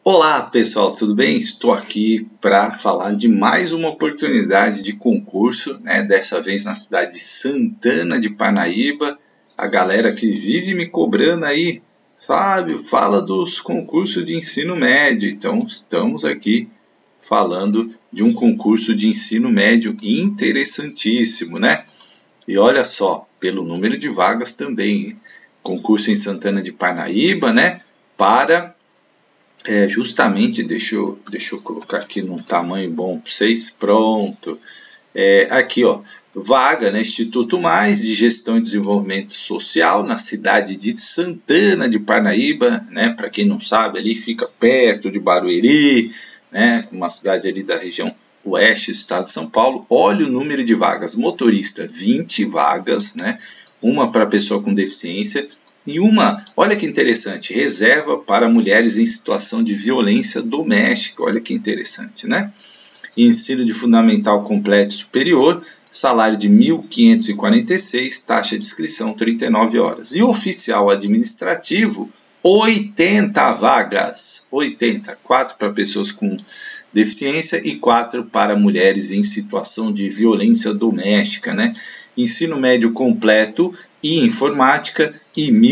Olá pessoal, tudo bem? Estou aqui para falar de mais uma oportunidade de concurso, né? Dessa vez na cidade de Santana de Parnaíba. A galera que vive me cobrando aí, Fábio, fala dos concursos de ensino médio. Então estamos aqui falando de um concurso de ensino médio interessantíssimo, né? E olha só, pelo número de vagas também, hein? Concurso em Santana de Parnaíba, né? Para justamente, deixa eu colocar aqui num tamanho bom para vocês, pronto. Aqui, ó, vaga, né, Instituto Mais de Gestão e Desenvolvimento Social na cidade de Santana de Parnaíba, né, para quem não sabe, ali fica perto de Barueri, né, uma cidade ali da região oeste do estado de São Paulo. Olha o número de vagas: motorista, 20 vagas, né, uma para pessoa com deficiência, e uma, olha que interessante, reserva para mulheres em situação de violência doméstica. Olha que interessante, né? Ensino de fundamental completo e superior, salário de R$ 1.546, taxa de inscrição 39 horas. E oficial administrativo, 80 vagas. 80, 4 para pessoas com deficiência e 4 para mulheres em situação de violência doméstica, né? Ensino médio completo e informática e R$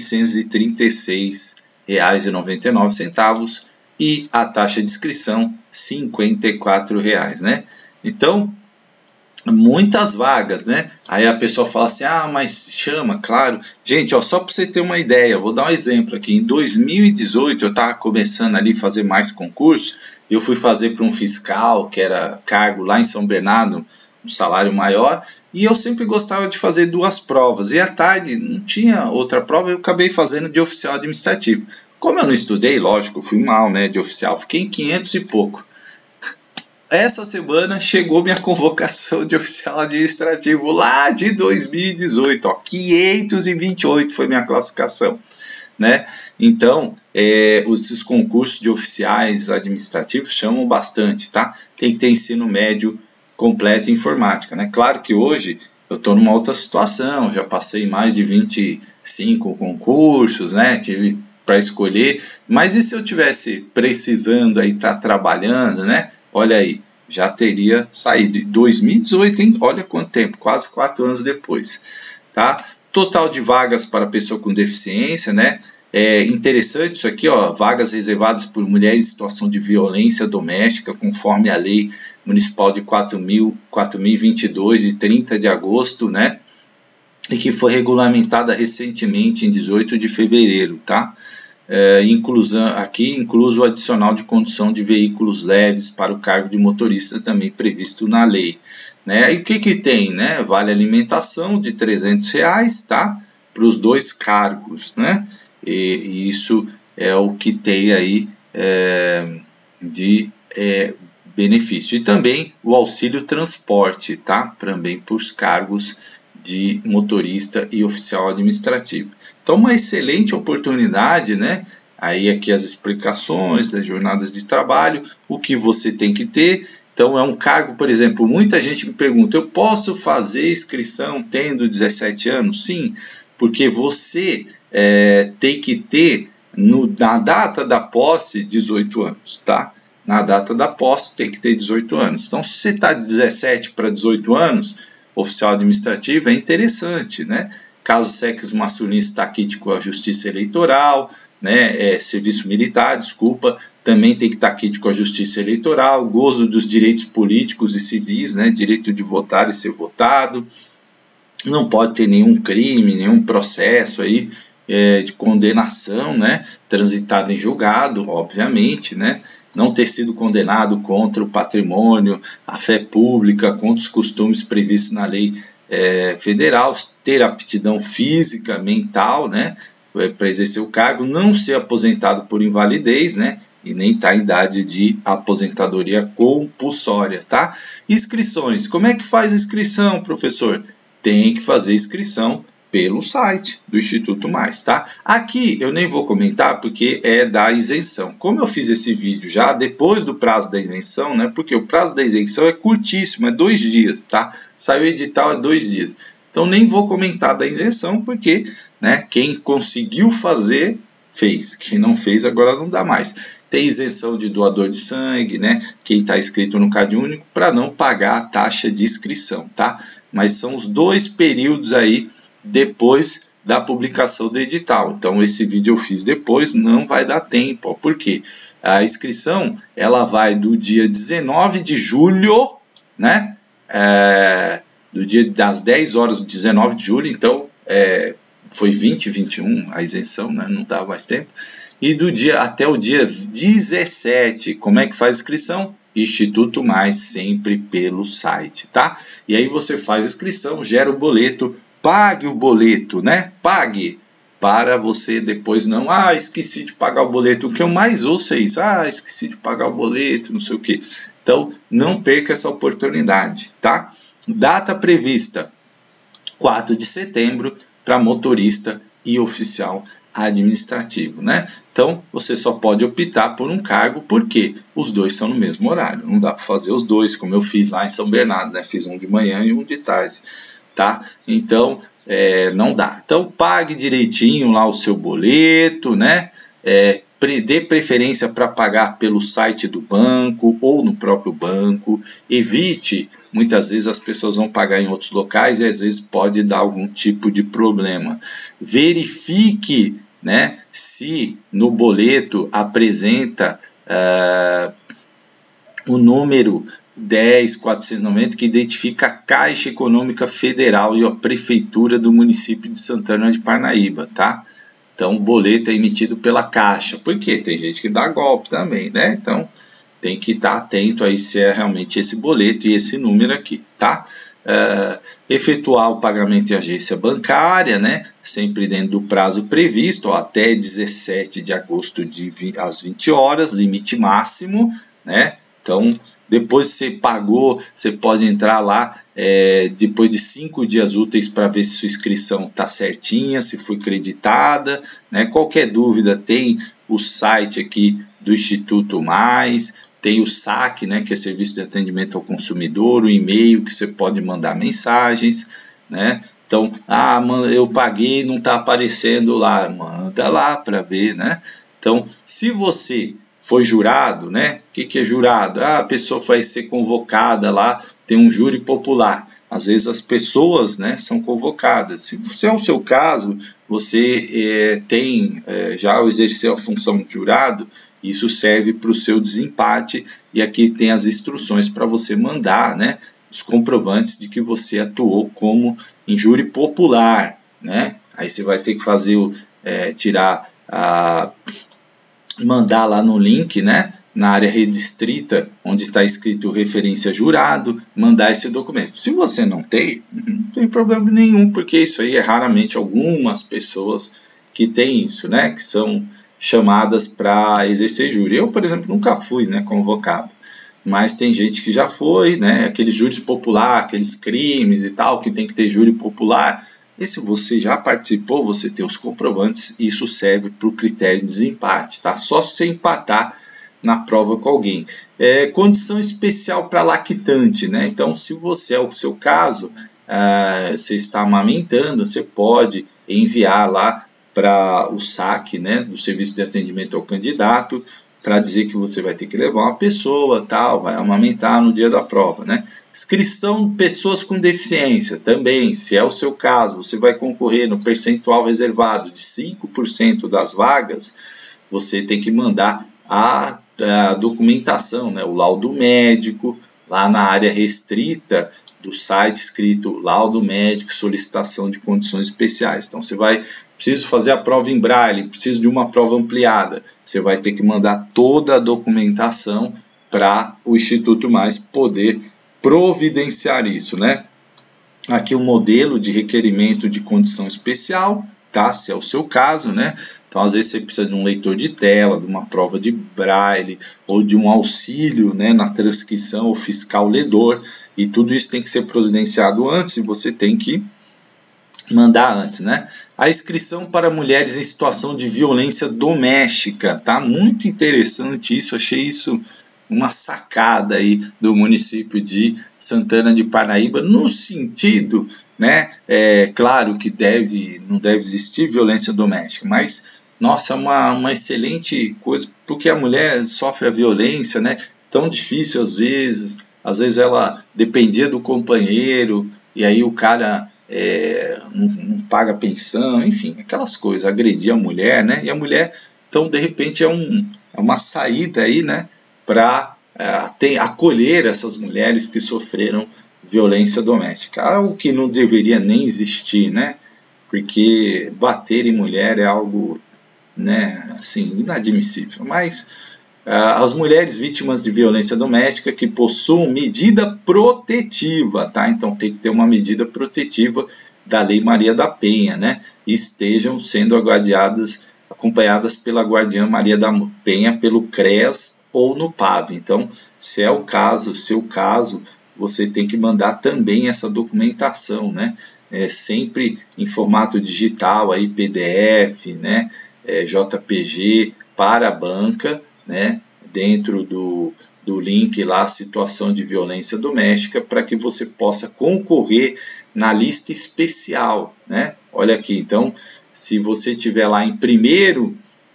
1.636,99 e a taxa de inscrição R$ 54, né? Então, muitas vagas, né? Aí a pessoa fala assim: ah, mas chama, claro. Gente, ó, só para você ter uma ideia, vou dar um exemplo aqui. Em 2018 eu estava começando ali a fazer mais concurso. Eu fui fazer para um fiscal, que era cargo lá em São Bernardo, um salário maior, e eu sempre gostava de fazer 2 provas, e à tarde não tinha outra prova, eu acabei fazendo de oficial administrativo. Como eu não estudei, lógico, fui mal, né, de oficial, fiquei em 500 e pouco. Essa semana chegou minha convocação de oficial administrativo lá de 2018, ó, 528 foi minha classificação, né? Então, esses concursos de oficiais administrativos chamam bastante, tá? Tem que ter ensino médio completo em informática, né? Claro que hoje eu estou numa outra situação, já passei mais de 25 concursos, né? Tive para escolher, mas e se eu tivesse precisando aí estar trabalhando, né? Olha aí, já teria saído em 2018, hein? Olha quanto tempo, quase 4 anos depois, tá? Total de vagas para pessoa com deficiência, né? Interessante isso aqui, ó, vagas reservadas por mulheres em situação de violência doméstica, conforme a lei municipal de 4.022, de 30 de agosto, né? E que foi regulamentada recentemente em 18 de fevereiro, tá? Incluso o adicional de condução de veículos leves para o cargo de motorista, também previsto na lei, né? E o que tem, né? Vale alimentação de R$ 300, tá? Para os 2 cargos, né? E isso é o que tem aí de benefício. E também o auxílio transporte, tá? Também para os cargos de motorista e oficial administrativo. Então, uma excelente oportunidade, né? Aí aqui as explicações das jornadas de trabalho, o que você tem que ter. Então, é um cargo, por exemplo, muita gente me pergunta: eu posso fazer inscrição tendo 17 anos? Sim, porque você tem que ter, na data da posse, 18 anos, tá? Na data da posse tem que ter 18 anos. Então, se você está de 17 para 18 anos, oficial administrativo é interessante, né? Caso sexo masculino está quite com a justiça eleitoral, né? Serviço militar, desculpa, também tem que estar quite com a justiça eleitoral, gozo dos direitos políticos e civis, né? Direito de votar e ser votado, não pode ter nenhum crime, nenhum processo aí de condenação, né? Transitado em julgado, obviamente, né? Não ter sido condenado contra o patrimônio, a fé pública, contra os costumes previstos na lei federal, ter aptidão física, mental, né, para exercer o cargo, não ser aposentado por invalidez, né, e nem estar em idade de aposentadoria compulsória, tá? Inscrições. Como é que faz inscrição, professor? Tem que fazer inscrição pelo site do Instituto Mais, tá? Aqui eu nem vou comentar porque é da isenção. Como eu fiz esse vídeo já depois do prazo da isenção, né? Porque o prazo da isenção é curtíssimo, é 2 dias, tá? Saiu o edital, é 2 dias. Então nem vou comentar da isenção porque, né, quem conseguiu fazer fez. Quem não fez, agora não dá mais. Tem isenção de doador de sangue, né? Quem está inscrito no CadÚnico, para não pagar a taxa de inscrição, tá? Mas são os 2 períodos aí depois da publicação do edital. Então esse vídeo eu fiz depois, não vai dar tempo. Ó. Por quê? A inscrição ela vai do dia 19 de julho, né? Do dia das 10 horas, 19 de julho, então foi 20, 21 a isenção, né? Não dá mais tempo. E do dia até o dia 17, como é que faz a inscrição? Instituto Mais, sempre pelo site, tá? E aí você faz a inscrição, gera o boleto, pague o boleto, né? Pague, para você depois não, esqueci de pagar o boleto. O que eu mais ouço é isso, esqueci de pagar o boleto, não sei o que. Então, não perca essa oportunidade, tá? Data prevista, 4 de setembro, para motorista e oficial administrativo, né? Então, você só pode optar por um cargo, porque os 2 são no mesmo horário. Não dá para fazer os 2, como eu fiz lá em São Bernardo, né? Fiz um de manhã e um de tarde, tá? Então, não dá. Então, pague direitinho lá o seu boleto, né? Dê preferência para pagar pelo site do banco ou no próprio banco. Evite, muitas vezes as pessoas vão pagar em outros locais e às vezes pode dar algum tipo de problema. Verifique, né, se no boleto apresenta o número 10.490 que identifica a Caixa Econômica Federal e a Prefeitura do município de Santana de Parnaíba, tá? Então, o boleto é emitido pela Caixa. Por quê? Tem gente que dá golpe também, né? Então, tem que estar atento aí se é realmente esse boleto e esse número aqui, tá? Efetuar o pagamento em agência bancária, né? Sempre dentro do prazo previsto, até 17 de agosto às 20 horas, limite máximo, né? Então, depois que você pagou, você pode entrar lá depois de 5 dias úteis para ver se sua inscrição está certinha, se foi creditada, né? Qualquer dúvida, tem o site aqui do Instituto Mais, tem o SAC, né, que é Serviço de Atendimento ao Consumidor, o e-mail que você pode mandar mensagens, né? Então, eu paguei, não está aparecendo lá, manda lá para ver, né? Então, se você foi jurado, né? O que é jurado? A pessoa vai ser convocada lá, tem um júri popular. Às vezes as pessoas, né, são convocadas. Se é o seu caso, você já exerceu a função de jurado, isso serve para o seu desempate, e aqui tem as instruções para você mandar, né, os comprovantes de que você atuou como em júri popular, né? Aí você vai ter que fazer mandar lá no link, né, na área restrita, onde está escrito referência jurado, mandar esse documento. Se você não tem problema nenhum, porque isso aí é raramente algumas pessoas que têm isso, né, que são chamadas para exercer júri. Eu, por exemplo, nunca fui, né, convocado, mas tem gente que já foi, né, aqueles júris popular, aqueles crimes e tal, que tem que ter júri popular. E se você já participou, você tem os comprovantes, isso serve para o critério de desempate, tá? Só se você empatar na prova com alguém. Condição especial para lactante, né? Então, se você é o seu caso, você está amamentando, você pode enviar lá para o SAC, né, do Serviço de Atendimento ao Candidato, para dizer que você vai ter que levar uma pessoa, tal, vai amamentar no dia da prova, né? Inscrição de pessoas com deficiência, também, se é o seu caso, você vai concorrer no percentual reservado de 5% das vagas, você tem que mandar a documentação, né, o laudo médico, lá na área restrita do site escrito laudo médico, solicitação de condições especiais. Então você preciso fazer a prova em braille, preciso de uma prova ampliada, você vai ter que mandar toda a documentação para o Instituto Mais poder providenciar isso, né? Aqui o modelo de requerimento de condição especial, tá? Se é o seu caso, né? Então, às vezes você precisa de um leitor de tela, de uma prova de braille, ou de um auxílio, né, na transcrição, ou fiscal ledor, e tudo isso tem que ser providenciado antes, e você tem que mandar antes, né? A inscrição para mulheres em situação de violência doméstica, tá? Muito interessante isso, achei isso uma sacada aí do município de Santana de Parnaíba, no sentido, né, claro que não deve existir violência doméstica, mas nossa, uma excelente coisa, porque a mulher sofre a violência, né? Tão difícil às vezes ela dependia do companheiro, e aí o cara não paga pensão, enfim, aquelas coisas, agredir a mulher, né? E a mulher, então, de repente, é uma saída aí, né? Para acolher essas mulheres que sofreram violência doméstica, algo que não deveria nem existir, né? Porque bater em mulher é algo, né, assim, inadmissível. Mas as mulheres vítimas de violência doméstica que possuam medida protetiva, tá? Então tem que ter uma medida protetiva da Lei Maria da Penha, né? E estejam sendo acompanhadas pela guardiã Maria da Penha, pelo CREAS ou no PAV. Então, se é o caso, seu caso, você tem que mandar também essa documentação, né? Sempre em formato digital, aí PDF, né? JPG para a banca, né? Dentro do link lá, situação de violência doméstica, para que você possa concorrer na lista especial, né? Olha aqui, então, se você estiver lá em primeiro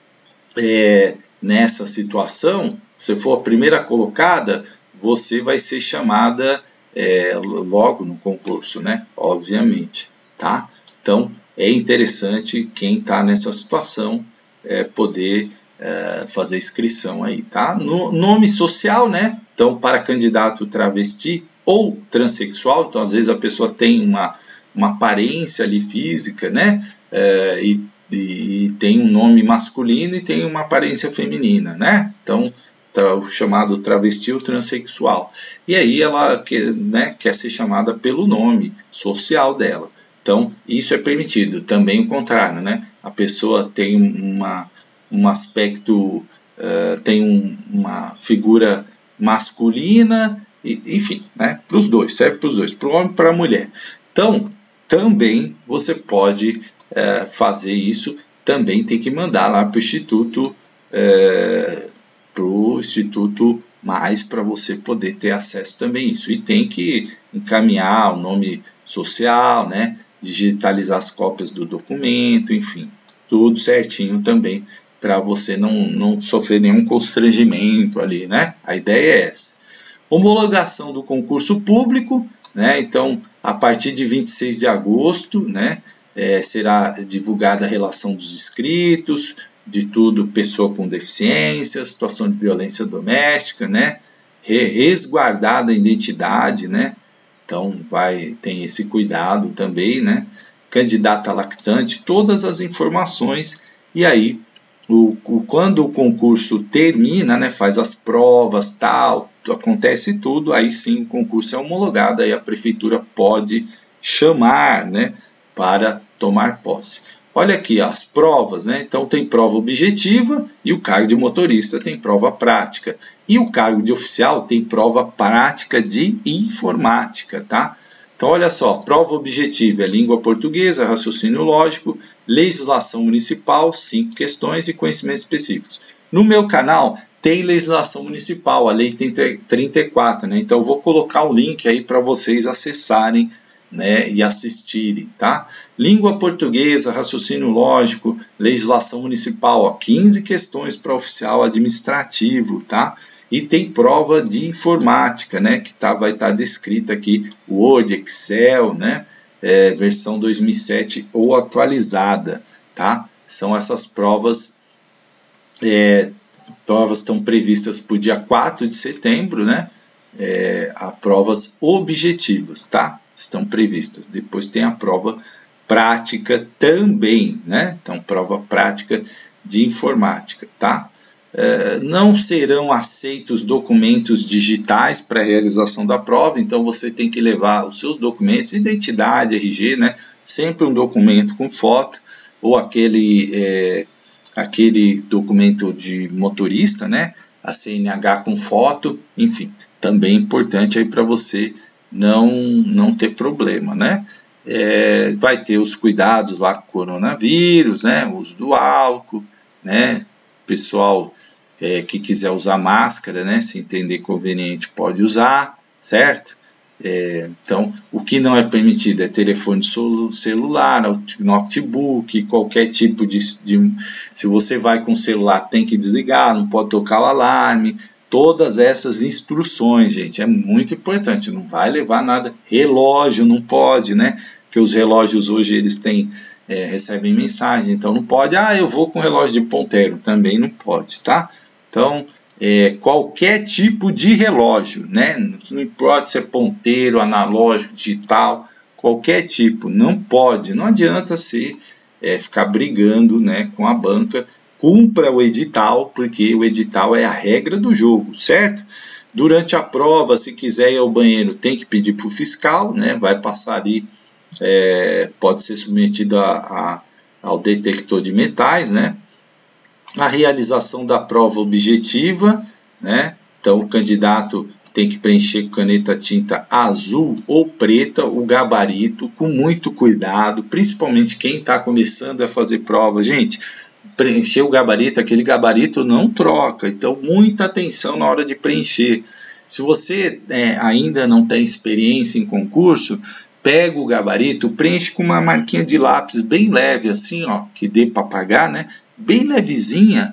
nessa situação, se for a primeira colocada, você vai ser chamada logo no concurso, né? Obviamente, tá? Então, é interessante quem está nessa situação poder fazer inscrição aí, tá? No nome social, né? Então, para candidato travesti ou transexual, então às vezes a pessoa tem uma aparência ali física, né? E tem um nome masculino e tem uma aparência feminina, né? Então, o chamado travesti ou transexual. E aí ela quer ser chamada pelo nome social dela. Então, isso é permitido. Também o contrário, né? A pessoa tem um aspecto, tem uma figura masculina, enfim, né? Para os dois, serve para os dois, para o homem e para a mulher. Então, também você pode fazer isso, também tem que mandar lá para o Instituto Mais, para você poder ter acesso também a isso. E tem que encaminhar o nome social, né? Digitalizar as cópias do documento, enfim, tudo certinho também, para você não sofrer nenhum constrangimento ali, né? A ideia é essa. Homologação do concurso público, né? Então, a partir de 26 de agosto, né? Será divulgada a relação dos inscritos, de tudo, pessoa com deficiência, situação de violência doméstica, né? Resguardada a identidade, né? Então, tem esse cuidado também, né? Candidata lactante, todas as informações, e aí, quando o concurso termina, né, faz as provas, tal, acontece tudo, aí sim o concurso é homologado, aí a prefeitura pode chamar, né, para tomar posse. Olha aqui as provas, né? Então tem prova objetiva e o cargo de motorista tem prova prática. E o cargo de oficial tem prova prática de informática, tá? Então olha só, prova objetiva é língua portuguesa, raciocínio lógico, legislação municipal, 5 questões e conhecimentos específicos. No meu canal tem legislação municipal, a lei tem 34, né? Então eu vou colocar o link aí para vocês acessarem, né, e assistirem, tá? Língua portuguesa, raciocínio lógico, legislação municipal, ó, 15 questões para oficial administrativo, tá? E tem prova de informática, né, que vai estar descrita aqui, Word, Excel, né, versão 2007 ou atualizada, tá? São essas provas, provas estão previstas para o dia 4 de setembro, né, provas objetivas, tá? Estão previstas. Depois tem a prova prática também, né? Então, prova prática de informática, tá? Não serão aceitos documentos digitais para a realização da prova, então você tem que levar os seus documentos, identidade, RG, né? Sempre um documento com foto, ou aquele documento de motorista, né? A CNH com foto, enfim, também importante aí para você não ter problema, né? Vai ter os cuidados lá com o coronavírus, né? O uso do álcool, né? Pessoal que quiser usar máscara, né? Se entender conveniente, pode usar, certo? Então, o que não é permitido é telefone celular, notebook, qualquer tipo de... Se você vai com o celular, tem que desligar, não pode tocar o alarme. Todas essas instruções, gente, é muito importante. Não vai levar nada. Relógio não pode, né? Porque os relógios hoje eles têm... recebem mensagem, então não pode. Eu vou com relógio de ponteiro, também não pode, tá? Então... qualquer tipo de relógio, né? Não importa se é ponteiro, analógico, digital, qualquer tipo, não pode, não adianta você ficar brigando, né, com a banca. Cumpra o edital, porque o edital é a regra do jogo, certo? Durante a prova, se quiser ir ao banheiro, tem que pedir para o fiscal, né? Vai passar ali, pode ser submetido ao detector de metais, né? A realização da prova objetiva, né? Então o candidato tem que preencher com caneta tinta azul ou preta o gabarito com muito cuidado, principalmente quem está começando a fazer prova. Gente, preencher o gabarito, aquele gabarito não troca, então muita atenção na hora de preencher. Se você ainda não tem experiência em concurso, pega o gabarito, preenche com uma marquinha de lápis bem leve, assim, ó, que dê para apagar, né? Bem levezinha,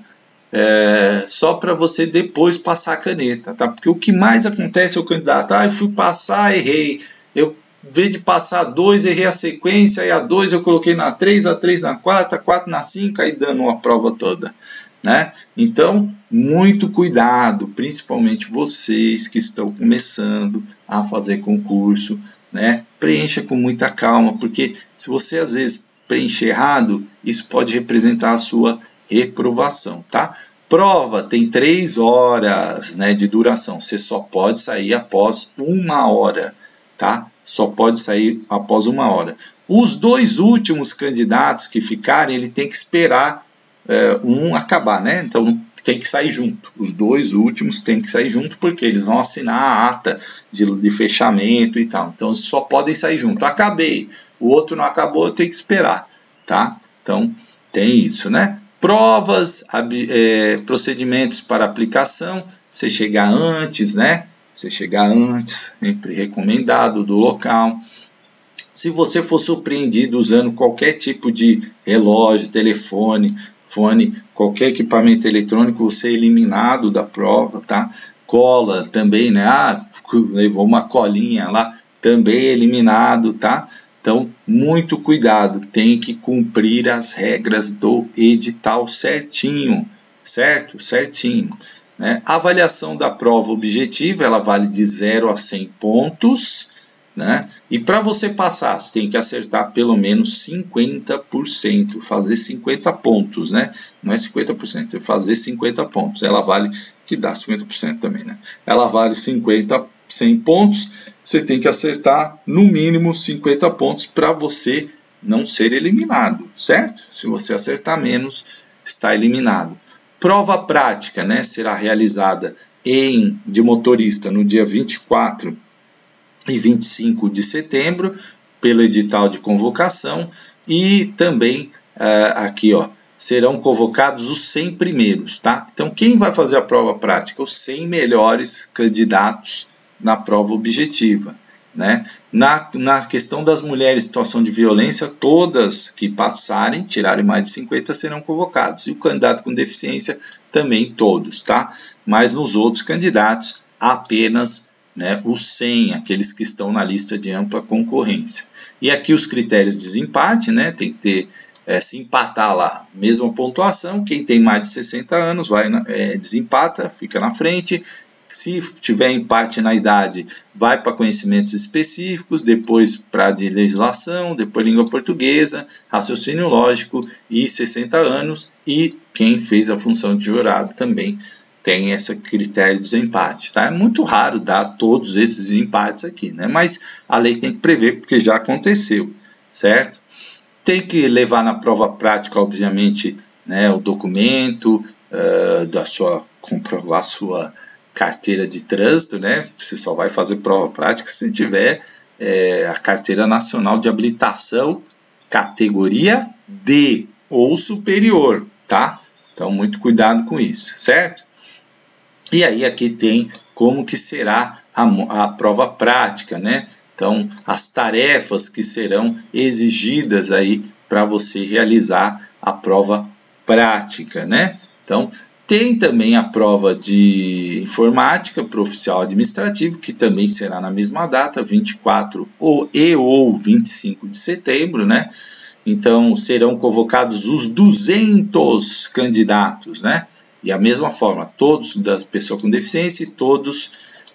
só para você depois passar a caneta, tá? Porque o que mais acontece é o candidato, eu fui passar, errei, eu, em vez de passar 2, errei a sequência, aí a 2 eu coloquei na 3, a 3 na 4, a 4 na 5, aí dando a prova toda, né? Então, muito cuidado, principalmente vocês que estão começando a fazer concurso, né? Preencha com muita calma, porque se você às vezes preencher errado, isso pode representar a sua reprovação, tá? Prova tem 3 horas, né, de duração. Você só pode sair após 1 hora, tá? Só pode sair após 1 hora. Os 2 últimos candidatos que ficarem, ele tem que esperar um acabar, né? Então tem que sair junto. Os 2 últimos tem que sair junto porque eles vão assinar a ata de fechamento e tal. Então só podem sair junto. Acabei. O outro não acabou, eu tenho que esperar, tá? Então tem isso, né? Provas, procedimentos para aplicação, você chegar antes, né? Você chegar antes, sempre recomendado, do local. Se você for surpreendido usando qualquer tipo de relógio, telefone, fone, qualquer equipamento eletrônico, você é eliminado da prova, tá? Cola também, né? Levou uma colinha lá, também eliminado, tá? Então, muito cuidado, tem que cumprir as regras do edital certinho, certo? Certinho. Né? A avaliação da prova objetiva, ela vale de 0 a 100 pontos, né? E para você passar, você tem que acertar pelo menos 50%, fazer 50 pontos, né? Não é 50%, é fazer 50 pontos. Ela vale, que dá 50% também, né? Ela vale 100 pontos, você tem que acertar no mínimo 50 pontos para você não ser eliminado, certo? Se você acertar menos, está eliminado. Prova prática, né? Será realizada de motorista no dia 24 e 25 de setembro, pelo edital de convocação, e também aqui, ó, serão convocados os 100 primeiros, tá? Então, quem vai fazer a prova prática? Os 100 melhores candidatos na prova objetiva, né? Na questão das mulheres em situação de violência, todas que passarem, tirarem mais de 50, serão convocados, e o candidato com deficiência também todos, tá? Mas nos outros candidatos, apenas, né, os 100, aqueles que estão na lista de ampla concorrência. E aqui os critérios de desempate, né, tem que ter, se empatar lá, mesma pontuação, quem tem mais de 60 anos vai desempata, fica na frente. Se tiver empate na idade, vai para conhecimentos específicos, depois para de legislação, depois língua portuguesa, raciocínio lógico e 60 anos. E quem fez a função de jurado também tem esse critério de desempate, tá? É muito raro dar todos esses empates aqui, né? Mas a lei tem que prever porque já aconteceu, certo? Tem que levar na prova prática, obviamente, né, o documento comprovar a sua carteira de trânsito, né? Você só vai fazer prova prática se tiver a carteira nacional de habilitação categoria D ou superior, tá? Então muito cuidado com isso, certo? E aí aqui tem como que será a prova prática, né? Então, as tarefas que serão exigidas aí para você realizar a prova prática, né? Então, tem também a prova de informática para oficial administrativo, que também será na mesma data, 24 ou 25 de setembro, né? Então, serão convocados os 200 candidatos, né? E a mesma forma, todos da pessoa com deficiência e todos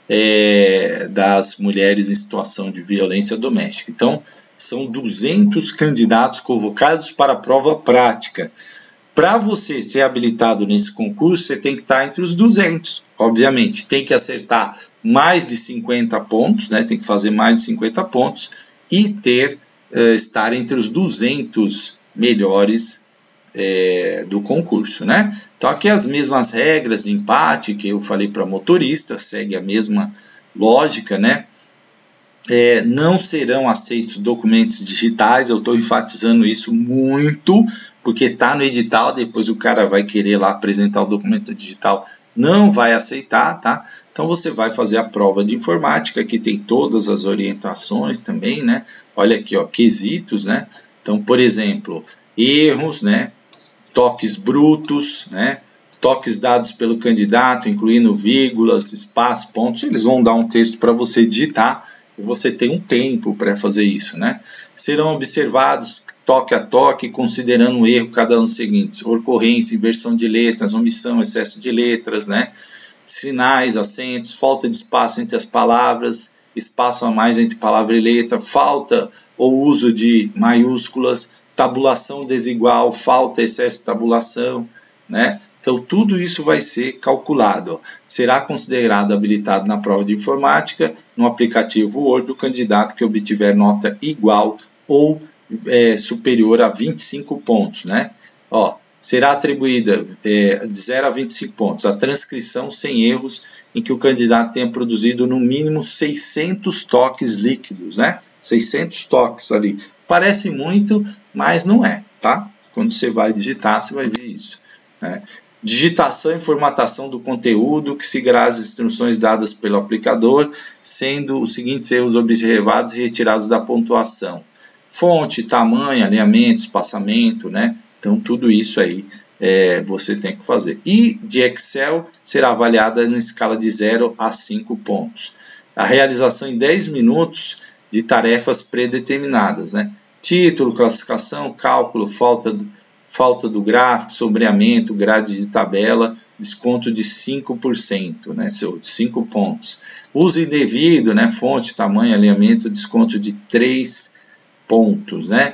das mulheres em situação de violência doméstica. Então, são 200 candidatos convocados para a prova prática. Para você ser habilitado nesse concurso, você tem que estar entre os 200, obviamente. Tem que acertar mais de 50 pontos, né? Tem que fazer mais de 50 pontos e estar entre os 200 melhores do concurso, né? Então aqui as mesmas regras de empate que eu falei para motorista, segue a mesma lógica, né? Não serão aceitos documentos digitais, eu estou enfatizando isso muito, porque está no edital, depois o cara vai querer lá apresentar o documento digital, não vai aceitar, tá? Então você vai fazer a prova de informática, que tem todas as orientações também, né? Olha aqui, ó, quesitos, né? Então, por exemplo, erros, né? Toques brutos, né? Toques dados pelo candidato, incluindo vírgulas, espaços, pontos. Eles vão dar um texto para você digitar e você tem um tempo para fazer isso, né? Serão observados toque a toque, considerando o erro cada um dos seguintes: ocorrência, inversão de letras, omissão, excesso de letras, né? Sinais, acentos, falta de espaço entre as palavras, espaço a mais entre palavra e letra, falta ou uso de maiúsculas, tabulação desigual, falta, excesso de tabulação, né? Então, tudo isso vai ser calculado. Será considerado habilitado na prova de informática no aplicativo Word o candidato que obtiver nota igual ou superior a 25 pontos, né? Ó, será atribuída de 0 a 25 pontos a transcrição sem erros em que o candidato tenha produzido no mínimo 600 toques líquidos, né? 600 toques ali. Parece muito, mas não é, tá? Quando você vai digitar, você vai ver isso, né? Digitação e formatação do conteúdo que seguirá as instruções dadas pelo aplicador, sendo os seguintes erros observados e retirados da pontuação: fonte, tamanho, alinhamento, espaçamento, né? Então, tudo isso aí você tem que fazer. E de Excel será avaliada na escala de 0 a 5 pontos. A realização em 10 minutos de tarefas predeterminadas, né? Título, classificação, cálculo, falta do gráfico, sombreamento, grade de tabela, desconto de 5%, né? 5 pontos. Uso indevido, né? Fonte, tamanho, alinhamento, desconto de 3 pontos, né?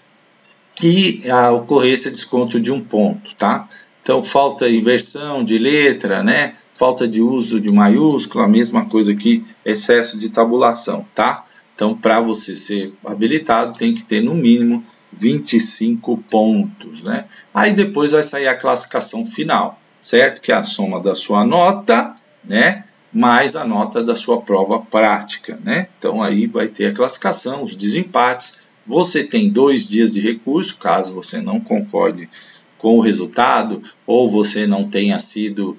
E a ocorrência, desconto de 1 ponto, tá? Então, falta inversão de letra, né? Falta de uso de maiúscula, a mesma coisa aqui, excesso de tabulação, tá? Então, para você ser habilitado, tem que ter no mínimo 25 pontos, né? Aí depois vai sair a classificação final, certo? Que é a soma da sua nota, né? Mais a nota da sua prova prática, né? Então aí vai ter a classificação, os desempates. Você tem 2 dias de recurso, caso você não concorde com o resultado, ou você não tenha sido,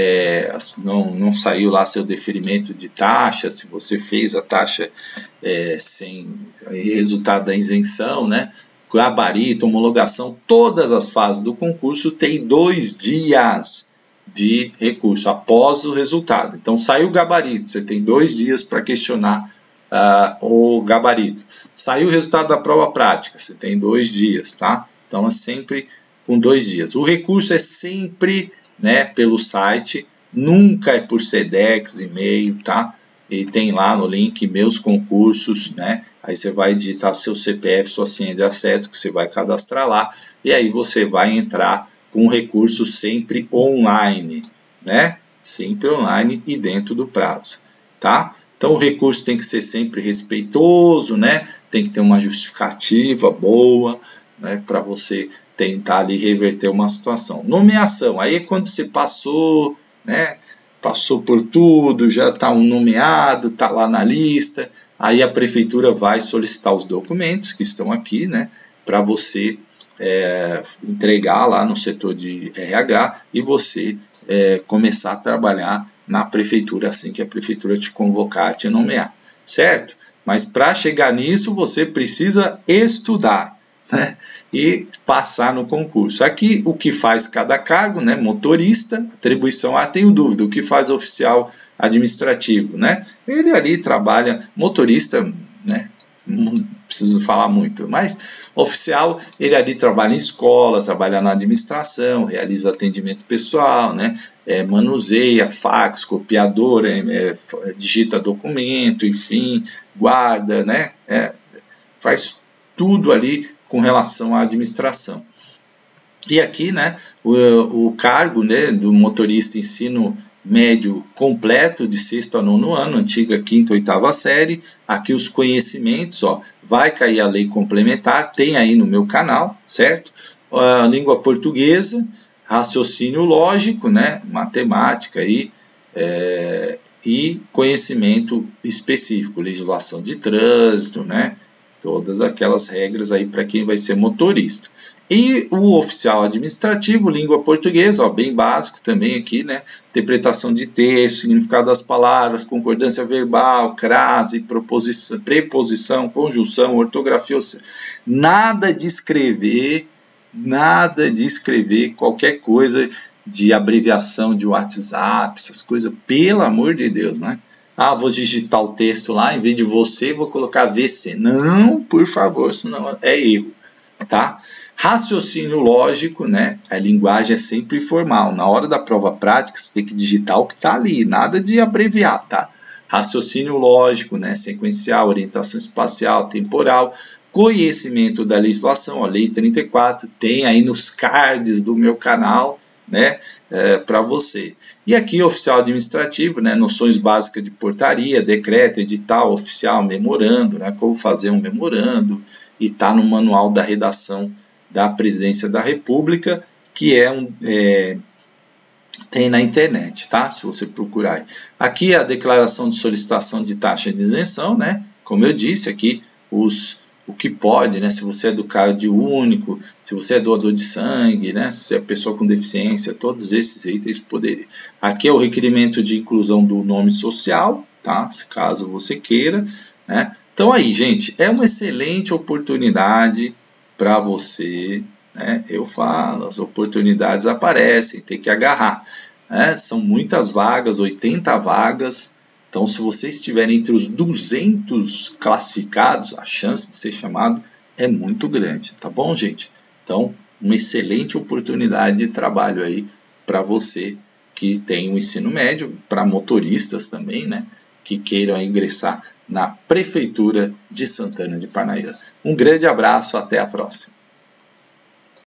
não saiu lá seu deferimento de taxa, se você fez a taxa sem resultado da isenção, né? Gabarito, homologação, todas as fases do concurso tem 2 dias de recurso após o resultado. Então, saiu o gabarito, você tem 2 dias para questionar o gabarito. Saiu o resultado da prova prática, você tem 2 dias, tá? Então, é sempre com 2 dias. O recurso é sempre, né, pelo site, nunca é por Sedex, e-mail, tá? E tem lá no link meus concursos, né? Aí você vai digitar seu CPF, sua senha de acesso, que você vai cadastrar lá, e aí você vai entrar com o recurso sempre online, né? Sempre online e dentro do prazo, tá? Então o recurso tem que ser sempre respeitoso, né? Tem que ter uma justificativa boa, né? Para você tentar ali reverter uma situação. Nomeação, aí é quando você passou, né? Passou por tudo, já está um nomeado, está lá na lista, aí a prefeitura vai solicitar os documentos que estão aqui, né, para você entregar lá no setor de RH e você começar a trabalhar na prefeitura assim que a prefeitura te convocar, te nomear, certo? Mas para chegar nisso você precisa estudar, né? E passar no concurso. Aqui o que faz cada cargo, né? Motorista, atribuição, tenho dúvida, o que faz oficial administrativo, né? Ele ali trabalha, motorista, né? Não preciso falar muito, mas oficial, ele ali trabalha em escola, trabalha na administração, realiza atendimento pessoal, né? Manuseia fax, copiadora, digita documento, enfim, guarda, né? Faz tudo ali com relação à administração. E aqui, né, o cargo, né, do motorista ensino médio completo de 6º a 9º ano, antiga 5ª, 8ª série. Aqui os conhecimentos, ó, vai cair a lei complementar, tem aí no meu canal, certo? A língua portuguesa, raciocínio lógico, né, matemática aí, e conhecimento específico, legislação de trânsito, né, todas aquelas regras aí para quem vai ser motorista. E o oficial administrativo, língua portuguesa, ó, bem básico também aqui, né? Interpretação de texto, significado das palavras, concordância verbal, crase, preposição, conjunção, ortografia, nada de escrever qualquer coisa de abreviação de WhatsApp, essas coisas, pelo amor de Deus, né? Vou digitar o texto lá, em vez de você, vou colocar VC. Não, por favor, senão é erro, tá? Raciocínio lógico, né? A linguagem é sempre formal. Na hora da prova prática, você tem que digitar o que está ali, nada de abreviar, tá? Raciocínio lógico, né? Sequencial, orientação espacial, temporal, conhecimento da legislação, ó, Lei 34, tem aí nos cards do meu canal, né, para você. E aqui oficial administrativo, né, noções básicas de portaria, decreto, edital, oficial, memorando, né, como fazer um memorando, e está no manual da redação da Presidência da República, que tem na internet, tá? Se você procurar. Aqui a declaração de solicitação de taxa de isenção, né? Como eu disse aqui, o que pode, né? Se você é do CAD único, se você é doador de sangue, né? Se é pessoa com deficiência, todos esses itens poderiam. Aqui é o requerimento de inclusão do nome social, tá? Caso você queira, né? Então aí, gente, é uma excelente oportunidade para você, né? Eu falo, as oportunidades aparecem, tem que agarrar, né? São muitas vagas, 80 vagas. Então, se você estiver entre os 200 classificados, a chance de ser chamado é muito grande, tá bom, gente? Então, uma excelente oportunidade de trabalho aí para você que tem o ensino médio, para motoristas também, né, que queiram ingressar na Prefeitura de Santana de Parnaíba. Um grande abraço, até a próxima.